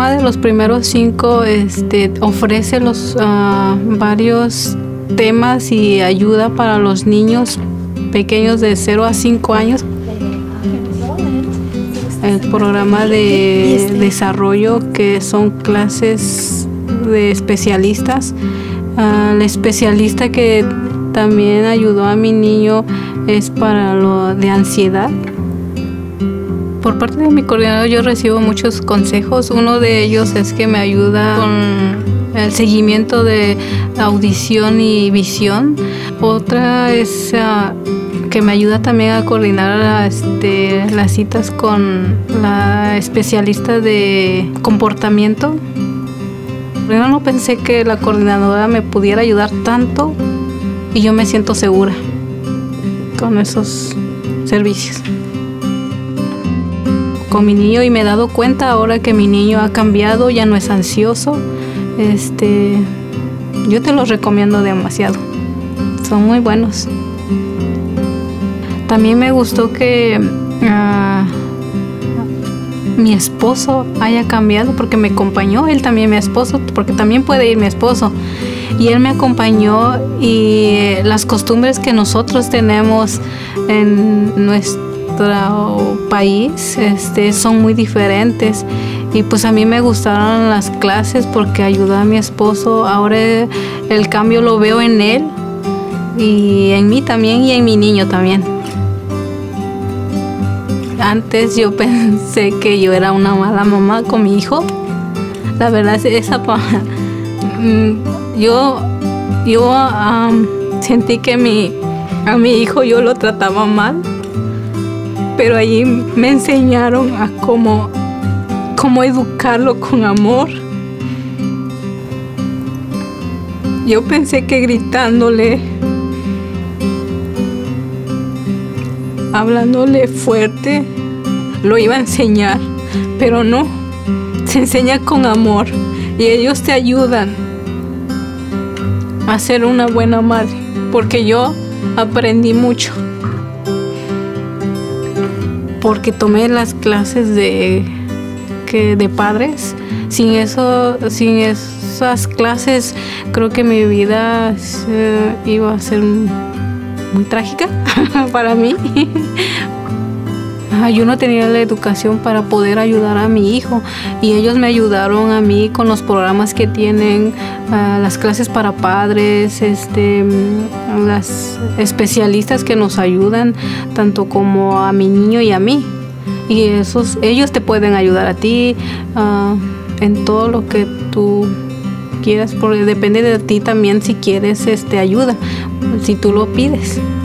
programa de los primeros 5 ofrece varios temas y ayuda para los niños pequeños de 0 a 5 años. El programa de desarrollo, que son clases de especialistas. El especialista que también ayudó a mi niño es para lo de ansiedad. Por parte de mi coordinador yo recibo muchos consejos. Uno de ellos es que me ayuda con el seguimiento de audición y visión. Otra es que me ayuda también a coordinar las citas con la especialista de comportamiento. Yo no pensé que la coordinadora me pudiera ayudar tanto y yo me siento segura con esos servicios. Con mi niño, y me he dado cuenta ahora que mi niño ha cambiado, ya no es ansioso. Yo te los recomiendo demasiado. Son muy buenos. También me gustó que mi esposo haya cambiado porque me acompañó. Él también, mi esposo, porque también puede ir mi esposo. Y él me acompañó, y las costumbres que nosotros tenemos en nuestro país son muy diferentes. Y pues a mí me gustaron las clases porque ayudó a mi esposo. Ahora el cambio lo veo en él y en mí también, y en mi niño también. Antes yo pensé que yo era una mala mamá con mi hijo. La verdad es yo sentí que a mi hijo yo lo trataba mal, pero allí me enseñaron a cómo educarlo con amor. Yo pensé que gritándole, hablándole fuerte, lo iba a enseñar, pero no, se enseña con amor, y ellos te ayudan a ser una buena madre, porque yo aprendí mucho, porque tomé las clases de padres. Sin esas clases, creo que mi vida iba a ser muy trágica para mí. Yo no tenía la educación para poder ayudar a mi hijo, y ellos me ayudaron a mí con los programas que tienen, las clases para padres, las especialistas que nos ayudan tanto como a mi niño y a mí. Y ellos te pueden ayudar a ti en todo lo que tú quieras, porque depende de ti también si quieres ayuda, si tú lo pides.